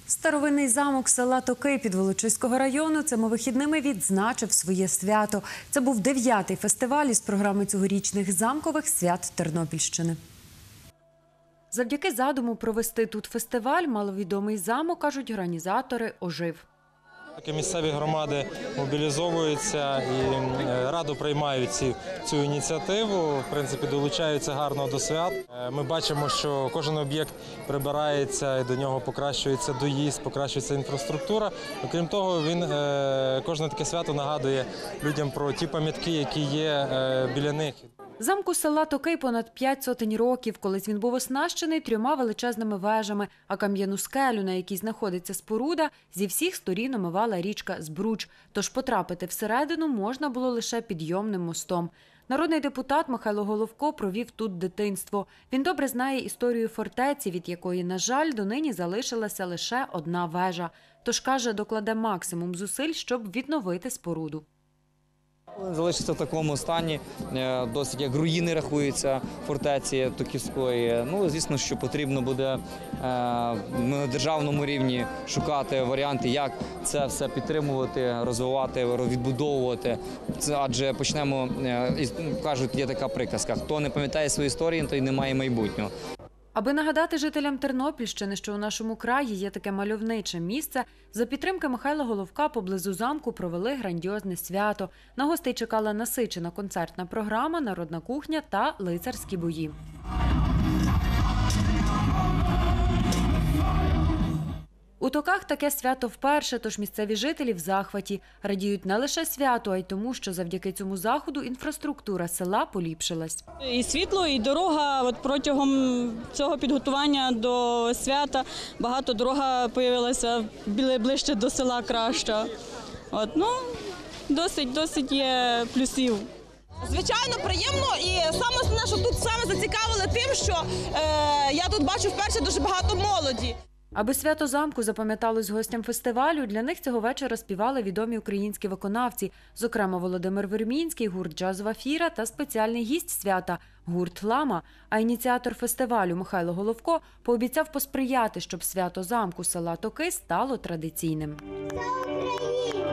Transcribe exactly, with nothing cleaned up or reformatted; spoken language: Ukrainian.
Старовинний замок села Токи Підволочиського району цими вихідними відзначив своє свято. Це був дев'ятий фестиваль із програми цьогорічних замкових свят Тернопільщини. Завдяки задуму провести тут фестиваль маловідомий замок, кажуть організатори, ожив. Місцеві громади мобілізовуються і радо приймають ці, цю ініціативу, в принципі, долучаються гарно до свят. Ми бачимо, що кожен об'єкт прибирається і до нього покращується доїзд, покращується інфраструктура. Окрім того, він, кожне таке свято нагадує людям про ті пам'ятки, які є біля них. Замку села Токи понад п'ять сотень років. Колись він був оснащений трьома величезними вежами, а кам'яну скелю, на якій знаходиться споруда, зі всіх сторін омивала річка Збруч. Тож потрапити всередину можна було лише підйомним мостом. Народний депутат Михайло Головко провів тут дитинство. Він добре знає історію фортеці, від якої, на жаль, донині залишилася лише одна вежа. Тож, каже, докладе максимум зусиль, щоб відновити споруду. Залишиться в такому стані, досить як руїни рахуються фортеці Токівської. Ну, звісно, що потрібно буде на державному рівні шукати варіанти, як це все підтримувати, розвивати, відбудовувати. Це, адже почнемо, кажуть, є така приказка, хто не пам'ятає свою історію, той не має майбутнього. Аби нагадати жителям Тернопільщини, що у нашому краї є таке мальовниче місце, за підтримки Михайла Головка поблизу замку провели грандіозне свято. На гостей чекала насичена концертна програма, народна кухня та лицарські бої. У Токах таке свято вперше, тож місцеві жителі в захваті. Радіють не лише святу, а й тому, що завдяки цьому заходу інфраструктура села поліпшилась. І світло, і дорога. От протягом цього підготування до свята багато дорога з'явилася ближче до села краща. От, ну, досить, досить є плюсів. Звичайно, приємно, і саме основне, що тут саме зацікавили тим, що е, я тут бачу вперше дуже багато молоді. Аби свято замку запам'яталось гостям фестивалю, для них цього вечора співали відомі українські виконавці, зокрема Володимир Вермінський, гурт «Джазова фіра» та спеціальний гість свята – гурт «Лама». А ініціатор фестивалю Михайло Головко пообіцяв посприяти, щоб свято замку села Токи стало традиційним.